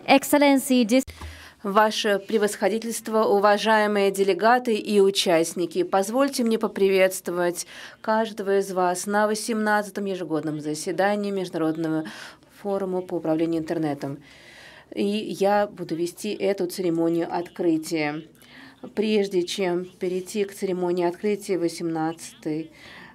Excellency, Ваше превосходительство, уважаемые делегаты и участники, позвольте мне поприветствовать каждого из вас на 18-м ежегодном заседании Международного форума по управлению интернетом. И я буду вести эту церемонию открытия. Прежде чем перейти к церемонии открытия 18-й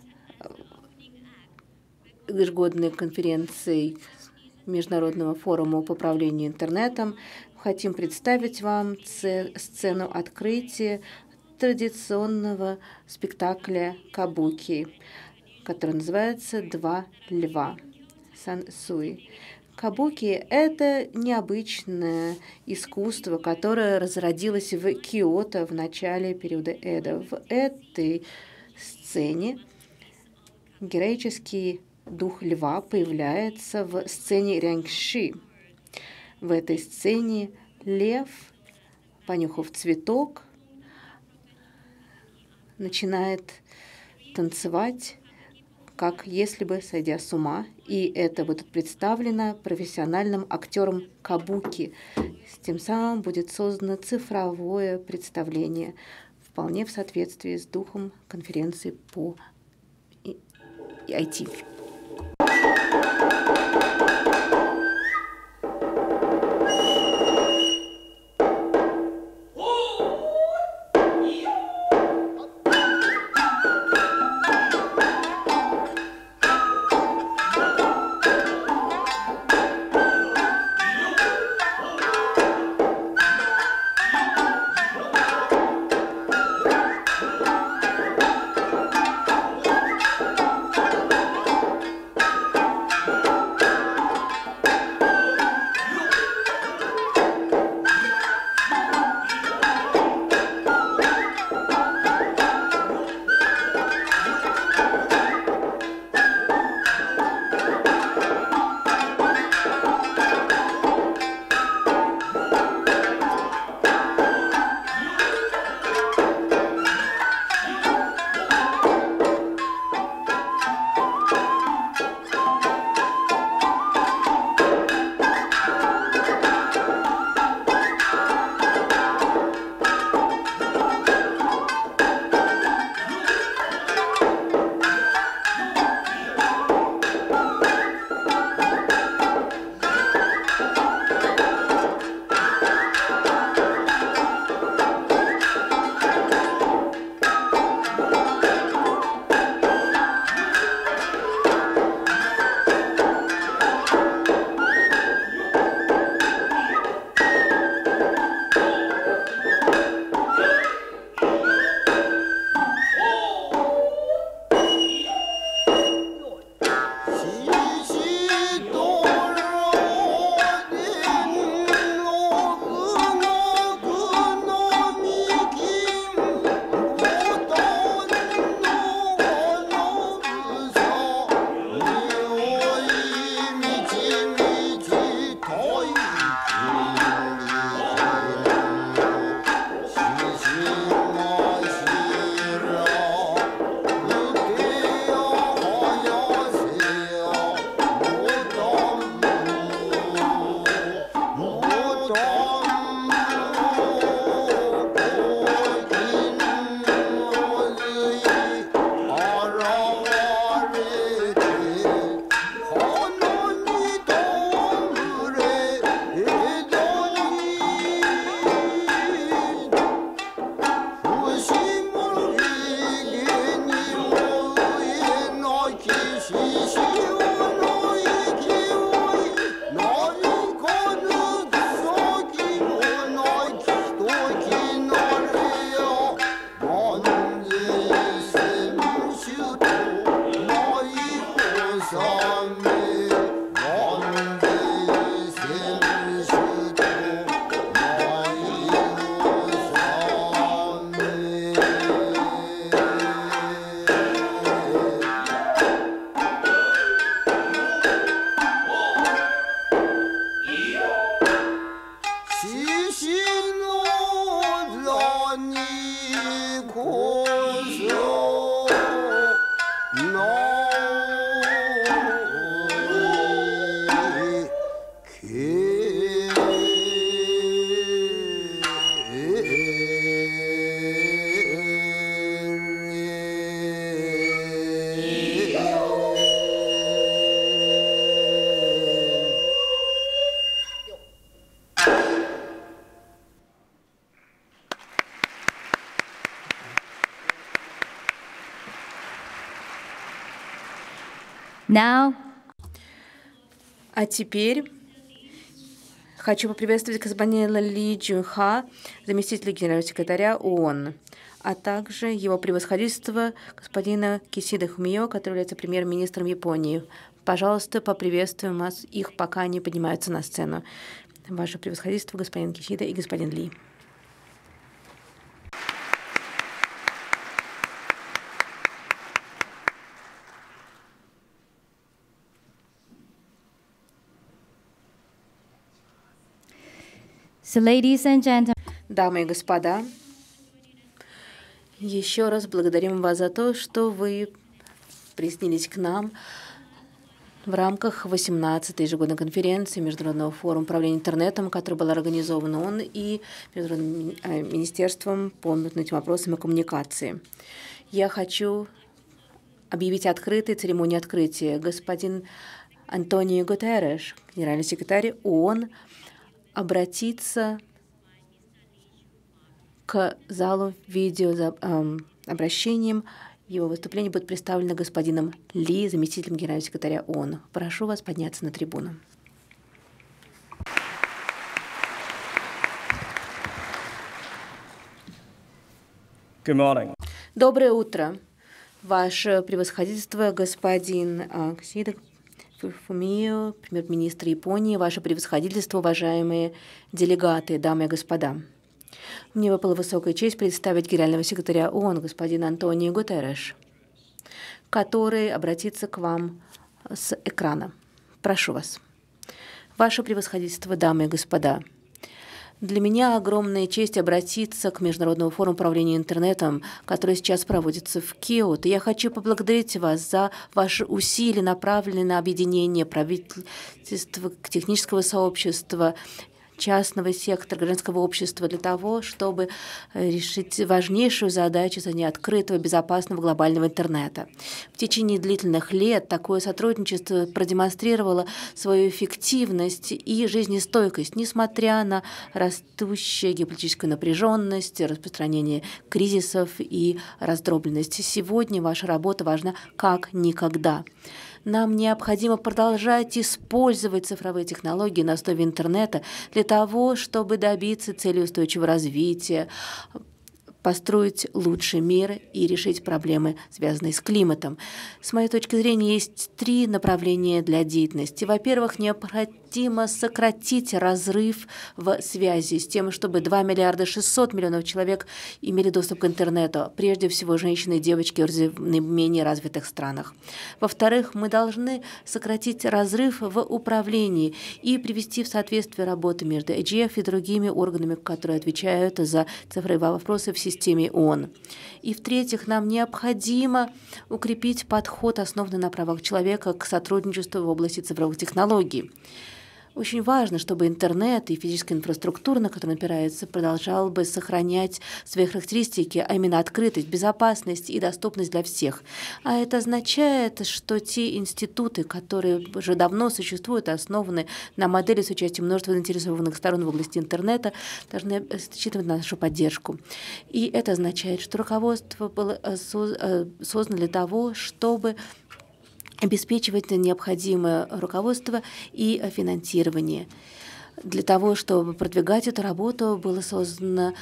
ежегодной конференции Международного форума по управлению интернетом, хотим представить вам сцену открытия традиционного спектакля кабуки, который называется «Два льва» Сансуи. Кабуки — это необычное искусство, которое разродилось в Киото в начале периода Эдо. В этой сцене героический дух льва появляется в сцене ряньши. В этой сцене лев, понюхав цветок, начинает танцевать, как если бы сойдя с ума. И это будет представлено профессиональным актером кабуки. Тем самым будет создано цифровое представление, вполне в соответствии с духом конференции по IT. Now, а теперь хочу поприветствовать господина Ли Джунха, заместителя генерального секретаря ООН, а также его превосходительство господина Кисида Фумио, который является премьер-министром Японии. Пожалуйста, поприветствуем вас, их пока они поднимаются на сцену. Ваше превосходительство, господин Кисида и господин Ли. so ladies and gentlemen, Дамы и господа, еще раз благодарим вас за то, что вы присоединились к нам в рамках 18-й ежегодной конференции Международного форума управления интернетом, который был организован ООН и Международным министерством по международным вопросам и коммуникации. Я хочу объявить открытой церемонию открытия. Господин Антонио Гутерреш, генеральный секретарь ООН, обратиться к залу видеообращением. Его выступление будет представлено господином Ли, заместителем генерального секретаря ООН. Прошу вас подняться на трибуну. Good morning. Доброе утро, Ваше превосходительство, господин Кисида Фумио, премьер-министр Японии, Ваше превосходительство, уважаемые делегаты, дамы и господа. Мне выпала высокая честь представить генерального секретаря ООН, господина Антонио Гутерреш, который обратится к вам с экрана. Прошу вас. Ваше превосходительство, дамы и господа, для меня огромная честь обратиться к Международному форуму управления интернетом, который сейчас проводится в Киото. Я хочу поблагодарить вас за ваши усилия, направленные на объединение правительства, технического сообщества, частного сектора, гражданского общества для того, чтобы решить важнейшую задачу создания открытого, безопасного глобального интернета. В течение длительных лет такое сотрудничество продемонстрировало свою эффективность и жизнестойкость, несмотря на растущую геополитическую напряженность, распространение кризисов и раздробленность. Сегодня ваша работа важна как никогда. Нам необходимо продолжать использовать цифровые технологии на основе интернета для того, чтобы добиться цели устойчивого развития, построить лучший мир и решить проблемы, связанные с климатом. С моей точки зрения, есть три направления для деятельности. Во-первых, необходимо сократить разрыв в связи с тем, чтобы 2 миллиарда 600 миллионов человек имели доступ к интернету, прежде всего женщины и девочки в наименее развитых странах. Во-вторых, мы должны сократить разрыв в управлении и привести в соответствие работу между EGF и другими органами, которые отвечают за цифровые вопросы в системе ООН. И в-третьих, нам необходимо укрепить подход, основанный на правах человека, к сотрудничеству в области цифровых технологий. Очень важно, чтобы интернет и физическая инфраструктура, на которой он опирается, продолжал бы сохранять свои характеристики, а именно открытость, безопасность и доступность для всех. А это означает, что те институты, которые уже давно существуют, основаны на модели с участием множества заинтересованных сторон в области интернета, должны рассчитывать на нашу поддержку. И это означает, что руководство было создано для того, чтобы обеспечивать необходимое руководство и финансирование. Для того, чтобы продвигать эту работу, было создано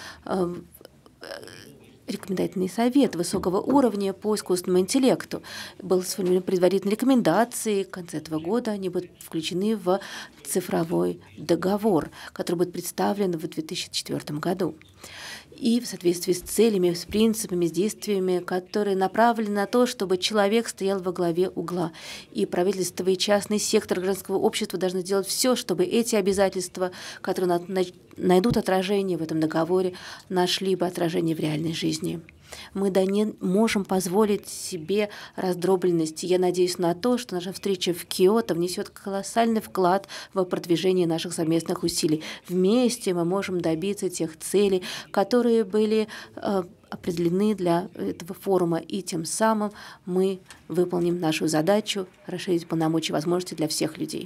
рекомендательный совет высокого уровня по искусственному интеллекту. Были сформулированы предварительные рекомендации. В конце этого года они будут включены в цифровой договор, который будет представлен в 2004 году. И в соответствии с целями, с принципами, с действиями, которые направлены на то, чтобы человек стоял во главе угла. И правительство, и частный сектор гражданского общества должны сделать все, чтобы эти обязательства, которые найдут отражение в этом договоре, нашли бы отражение в реальной жизни. Мы не можем позволить себе раздробленности. Я надеюсь на то, что наша встреча в Киото внесет колоссальный вклад в продвижение наших совместных усилий. Вместе мы можем добиться тех целей, которые были определены для этого форума, и тем самым мы выполним нашу задачу расширить полномочия и возможности для всех людей.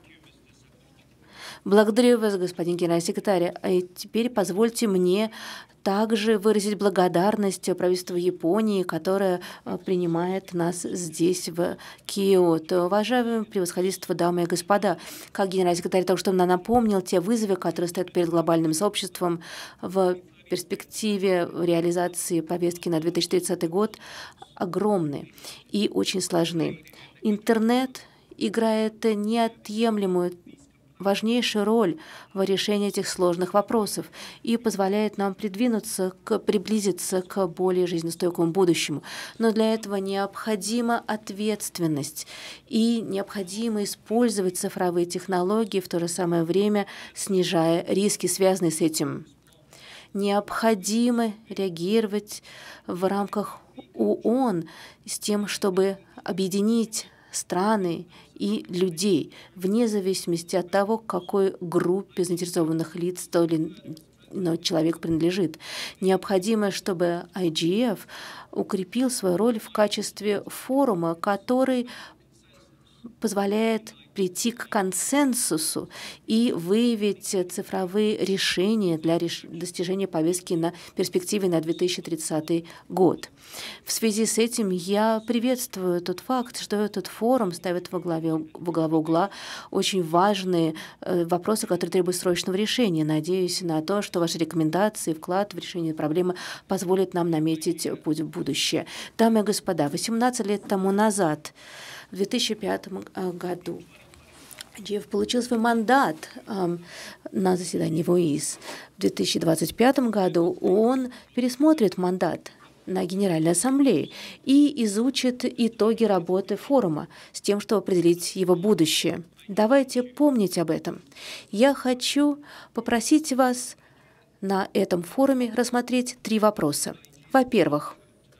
Благодарю вас, господин генеральный секретарь. И теперь позвольте мне также выразить благодарность правительству Японии, которое принимает нас здесь, в Киото. Уважаемое превосходительство, дамы и господа, как генеральный секретарь только что нам напомнил, те вызовы, которые стоят перед глобальным сообществом в перспективе реализации повестки на 2030 год, огромны и очень сложны. Интернет играет неотъемлемую, важнейшую роль в решении этих сложных вопросов и позволяет нам приблизиться к более жизнестойкому будущему. Но для этого необходима ответственность и необходимо использовать цифровые технологии, в то же самое время снижая риски, связанные с этим. Необходимо реагировать в рамках ООН с тем, чтобы объединить страны и людей, вне зависимости от того, к какой группе заинтересованных лиц то или иной человек принадлежит. Необходимо, чтобы IGF укрепил свою роль в качестве форума, который позволяет прийти к консенсусу и выявить цифровые решения для достижения повестки на перспективе на 2030 год. В связи с этим я приветствую тот факт, что этот форум ставит во главу угла очень важные вопросы, которые требуют срочного решения. Надеюсь на то, что ваши рекомендации, вклад в решение проблемы позволят нам наметить путь в будущее. Дамы и господа, 18 лет тому назад, в 2005 году, IGF получил свой мандат на заседании в ОИС. В 2025 году он пересмотрит мандат на Генеральной Ассамблее и изучит итоги работы форума с тем, чтобы определить его будущее. Давайте помнить об этом. Я хочу попросить вас на этом форуме рассмотреть 3 вопроса. Во-первых,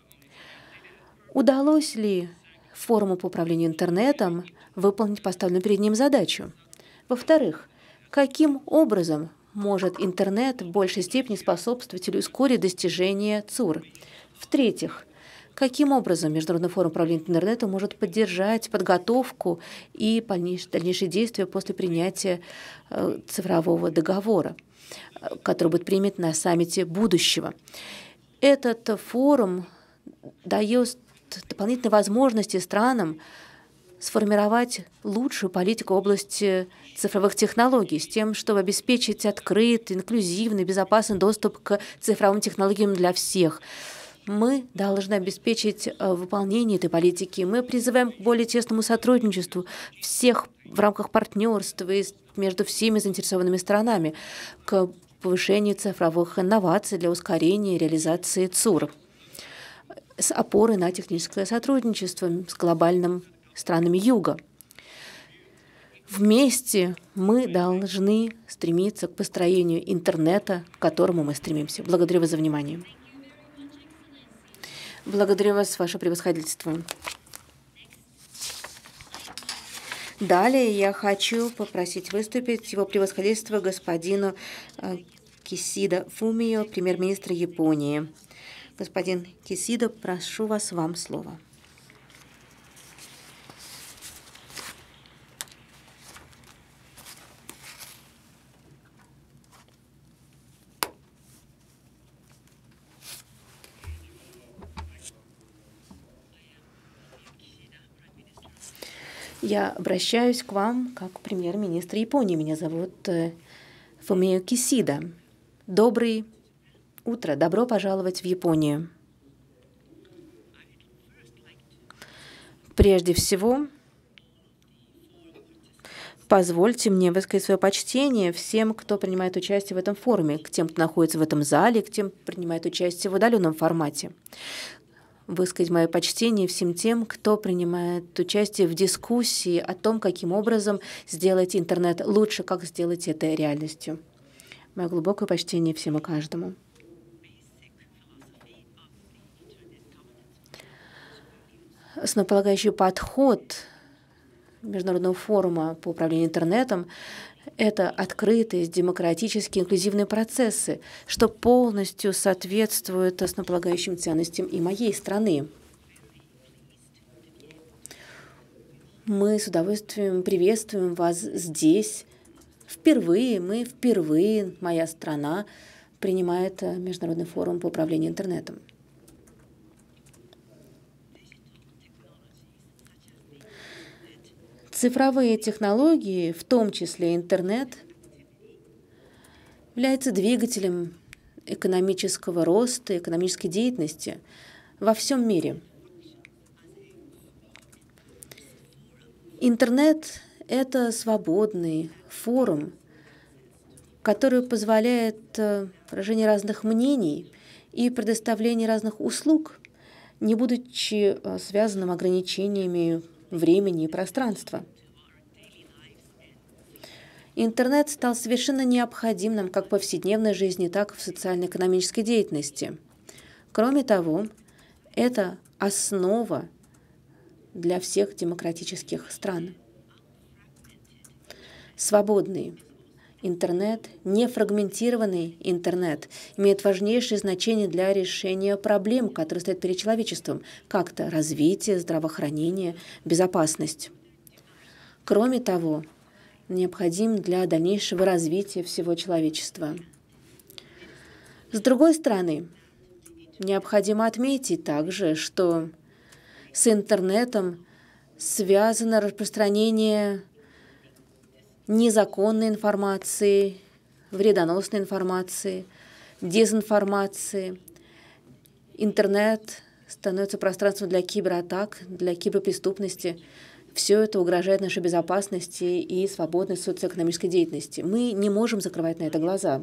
удалось ли форуму по управлению интернетом выполнить поставленную перед ним задачу? Во-вторых, каким образом может интернет в большей степени способствовать или ускорить достижение ЦУР? В-третьих, каким образом Международный форум управления интернетом может поддержать подготовку и дальнейшие действия после принятия цифрового договора, который будет принят на саммите будущего? Этот форум дает дополнительные возможности странам сформировать лучшую политику в области цифровых технологий с тем, чтобы обеспечить открытый, инклюзивный, безопасный доступ к цифровым технологиям для всех. Мы должны обеспечить выполнение этой политики. Мы призываем к более тесному сотрудничеству всех в рамках партнерства и между всеми заинтересованными сторонами, к повышению цифровых инноваций для ускорения реализации ЦУР с опорой на техническое сотрудничество с глобальными странами Юга. Вместе мы должны стремиться к построению интернета, к которому мы стремимся. Благодарю вас за внимание. Благодарю вас, ваше превосходительство. Далее я хочу попросить выступить его превосходительство господину Кисидо Фумио, премьер-министр Японии. Господин Кисидо, прошу вас, вам слово. Я обращаюсь к вам как премьер-министр Японии. Меня зовут Фумио Кисидо. Доброе утро. Добро пожаловать в Японию. Прежде всего, позвольте мне высказать свое почтение всем, кто принимает участие в этом форуме, к тем, кто находится в этом зале, к тем, кто принимает участие в удаленном формате. Высказать мое почтение всем тем, кто принимает участие в дискуссии о том, каким образом сделать интернет лучше, как сделать это реальностью. Мое глубокое почтение всем и каждому. Основополагающий подход Международного форума по управлению интернетом — это открытые, демократические, инклюзивные процессы, что полностью соответствует основополагающим ценностям и моей страны. Мы с удовольствием приветствуем вас здесь. Впервые, моя страна, принимает Международный форум по управлению интернетом. Цифровые технологии, в том числе интернет, являются двигателем экономического роста, экономической деятельности во всем мире. Интернет — это свободный форум, который позволяет выражение разных мнений и предоставление разных услуг, не будучи связанным ограничениями времени и пространства. Интернет стал совершенно необходимым как в повседневной жизни, так и в социально-экономической деятельности. Кроме того, это основа для всех демократических стран. Свободный интернет, нефрагментированный интернет имеет важнейшее значение для решения проблем, которые стоят перед человечеством, как-то развитие, здравоохранение, безопасность. Кроме того, необходим для дальнейшего развития всего человечества. С другой стороны, необходимо отметить также, что с интернетом связано распространение незаконной информации, вредоносной информации, дезинформации. Интернет становится пространством для кибератак, для киберпреступности. Все это угрожает нашей безопасности и свободной социоэкономической деятельности. Мы не можем закрывать на это глаза.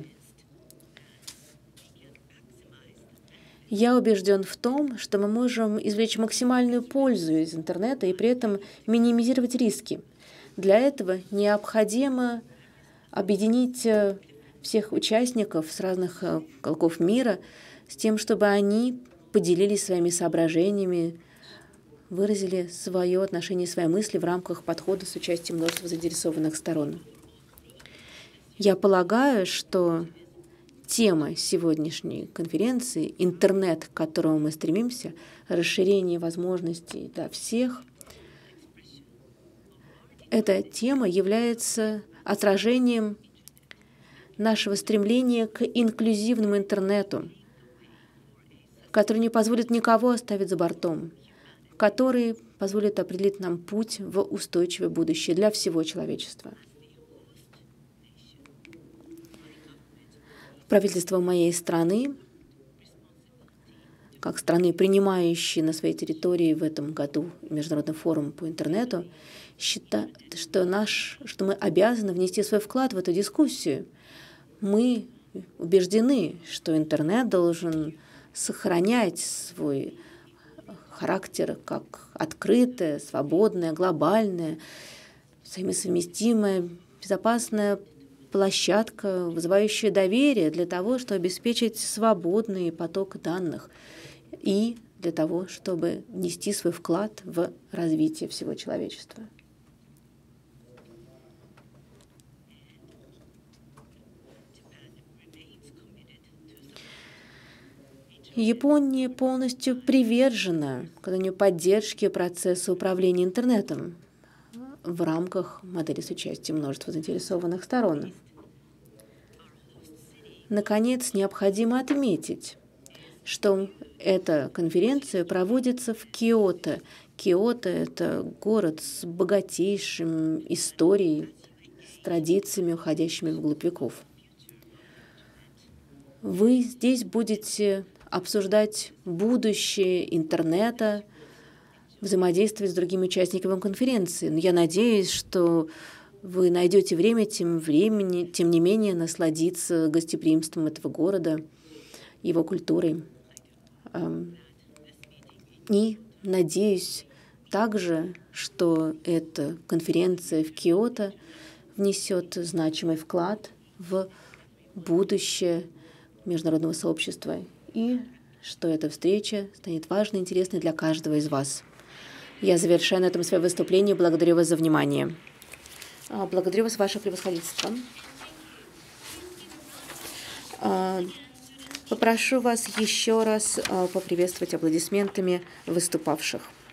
Я убежден в том, что мы можем извлечь максимальную пользу из интернета и при этом минимизировать риски. Для этого необходимо объединить всех участников с разных уголков мира с тем, чтобы они поделились своими соображениями, выразили свое отношение, свои мысли в рамках подхода с участием множества заинтересованных сторон. Я полагаю, что тема сегодняшней конференции — интернет, к которому мы стремимся, расширение возможностей для всех — эта тема является отражением нашего стремления к инклюзивному интернету, который не позволит никого оставить за бортом, который позволит определить нам путь в устойчивое будущее для всего человечества. Правительство моей страны, как страны, принимающей на своей территории в этом году Международный форум по интернету, считает, что мы обязаны внести свой вклад в эту дискуссию. Мы убеждены, что интернет должен сохранять свой характер как открытая, свободная, глобальная, взаимосовместимая, безопасная площадка, вызывающая доверие для того, чтобы обеспечить свободный поток данных и для того, чтобы нести свой вклад в развитие всего человечества. Япония полностью привержена оказанию поддержки процесса управления интернетом в рамках модели с участием множества заинтересованных сторон. Наконец, необходимо отметить, что эта конференция проводится в Киото. Киото — это город с богатейшей историей, с традициями, уходящими вглубь веков. Вы здесь будете обсуждать будущее интернета, взаимодействовать с другими участниками конференции. Но я надеюсь, что вы найдете время, тем не менее, насладиться гостеприимством этого города, его культурой. И надеюсь также, что эта конференция в Киото внесет значимый вклад в будущее международного сообщества и что эта встреча станет важной и интересной для каждого из вас. Я завершаю на этом свое выступление. Благодарю вас за внимание. Благодарю вас, ваше превосходительство. Попрошу вас еще раз поприветствовать аплодисментами выступавших.